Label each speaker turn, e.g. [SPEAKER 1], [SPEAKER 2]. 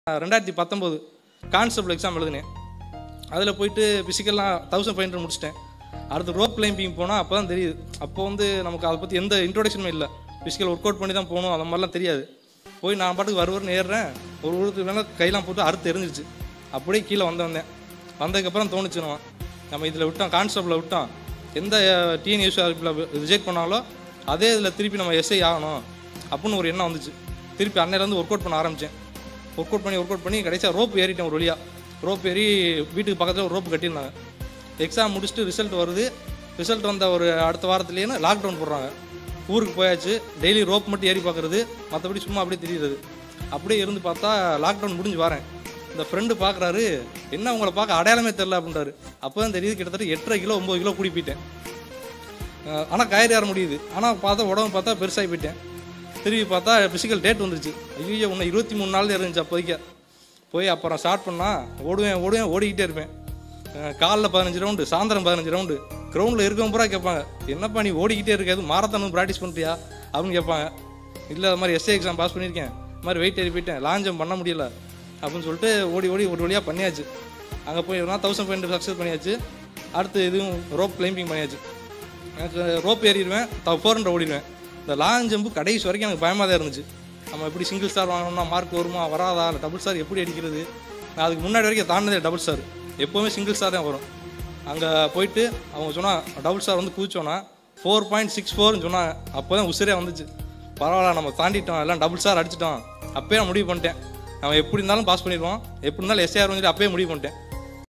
[SPEAKER 1] 2019 constable exam எழுதினேன். அதில் போயிட்டு ஃபிசிக்கல்லாம் 1500 முடிச்சிட்டேன். அடுத்து ரோப் கிளைம்பிங் போனால் அப்போ தான் தெரியுது. அப்போ நமக்கு அதை பற்றி எந்த இன்ட்ரோடக்ஷனுமே இல்லை. ஃபிசிக்கல் ஒர்க் அவுட் பண்ணி தான் போகணும், அந்த மாதிரிலாம் தெரியாது. போய் நான் பாட்டுக்கு வருவர்னு ஏறுறேன். ஒரு ஊருக்கு மேலே கையெல்லாம் போட்டு அறுத்து எரிஞ்சிருச்சு. அப்படியே கீழே வந்தேன். வந்ததுக்கப்புறம் தோணுச்சு நம்ம இதில் விட்டோம், கான்ஸ்டபிளில் விட்டோம், எந்த டிஎன்யூஎஸ்ஆர்பியில் ரிஜெக்ட் பண்ணாலும் அதே இதில் திருப்பி நம்ம எஸ்ஐ ஆகணும் அப்படின்னு ஒரு எண்ணம் வந்துச்சு. திருப்பி அன்னையிலேருந்து ஒர்க் அவுட் பண்ண ஆரம்பித்தேன். ஒர்க் அவுட் பண்ணி கடைசியாக ரோப் ஏறிட்டேன். ஒரு வழியாக ரோப் ஏறி வீட்டுக்கு பக்கத்தில் ஒரு ரோப்பு கட்டியிருந்தாங்க. எக்ஸாம் முடிச்சுட்டு ரிசல்ட் வருது. ரிசல்ட் வந்த ஒரு அடுத்த வாரத்துலேயே லாக்டவுன் போடுறாங்க. ஊருக்கு போயாச்சு. டெய்லி ரோப் மட்டும் ஏறி பார்க்குறது, மற்றபடி சும்மா அப்படியே தெரியுறது. அப்படியே இருந்து பார்த்தா லாக்டவுன் முடிஞ்சு வரேன். இந்த ஃப்ரெண்டு பார்க்குறாரு, என்ன உங்களை பார்க்க அடையாளமே தெரில அப்படின்றாரு. அப்போ தான் தெரியுது கிட்டத்தட்ட 8.5 கிலோ 9 கிலோ கூடி போயிட்டேன். ஆனால் கயிறு ஏற முடியுது. ஆனால் உடம்பு பார்த்தா பெருசாகி போயிட்டேன். திரும்பி பார்த்தா ஃபிசிக்கல் டேட் வந்துருச்சு. ஐயோ இன்னும் 23 நாள் இருந்துச்சு அப்போதைக்கு. போய் அப்புறம் ஸ்டார்ட் பண்ணால் ஓடுவேன் ஓடிக்கிட்டே இருப்பேன். காலைல 15 ரவுண்டு, சாயந்தரம் 15 ரவுண்டு. கிரவுண்டில் இருக்கவங்க பூரா கேட்பாங்க, என்னப்பா நீ ஓடிக்கிட்டே இருக்காது, மாரத்தான் ப்ராக்டிஸ் பண்ணுறியா அப்படின்னு கேட்பாங்க. இல்லை அது மாதிரி எஸ்ஏ எக்ஸாம் பாஸ் பண்ணியிருக்கேன், இது மாதிரி வெயிட் ஏறி போயிட்டேன், லாங் ஜம்ப் பண்ண முடியல அப்படின்னு சொல்லிட்டு ஓடி ஒரு வழியாக பண்ணியாச்சு. அங்கே போய் 1500 சக்ஸஸ் பண்ணியாச்சு. அடுத்து இதுவும் ரோப் கிளைம்பிங் பண்ணியாச்சு. எனக்கு ரோப் ஏறிடுவேன், 400 ஓடிடுவேன். இந்த லாங் ஜம்பு கடைசி வரைக்கும் எனக்கு பயமாக தான் இருந்துச்சு. நம்ம எப்படி சிங்கிள் ஸ்டார் வாங்கணும்னா மார்க் வருமா வராதா, இல்லை டபுள் ஸ்டார் எப்படி அடிக்கிறது. நான் அதுக்கு முன்னாடி வரைக்கும் தாண்டதே டபுள் ஸ்டார், எப்போவுமே சிங்கிள் ஸ்டார் தான் வரும். அங்கே போயிட்டு அவங்க சொன்னால் டபுள் ஸ்டார் குதிச்சோன்னா 4.64ன்னு சொன்னாங்க. அப்போ தான் உசுரே வந்துச்சு. பரவாயில்ல நம்ம தாண்டிட்டோம், எல்லாம் டபுள் ஸ்டார் அடிச்சிட்டோம். அப்போயே நான் முடிவு பண்ணிட்டேன், நம்ம எப்படி இருந்தாலும் பாஸ் பண்ணிடுவோம், எப்படி இருந்தாலும் எஸ்ஏஆர் வந்துட்டு அப்போயே முடிவு பண்ணிட்டேன்.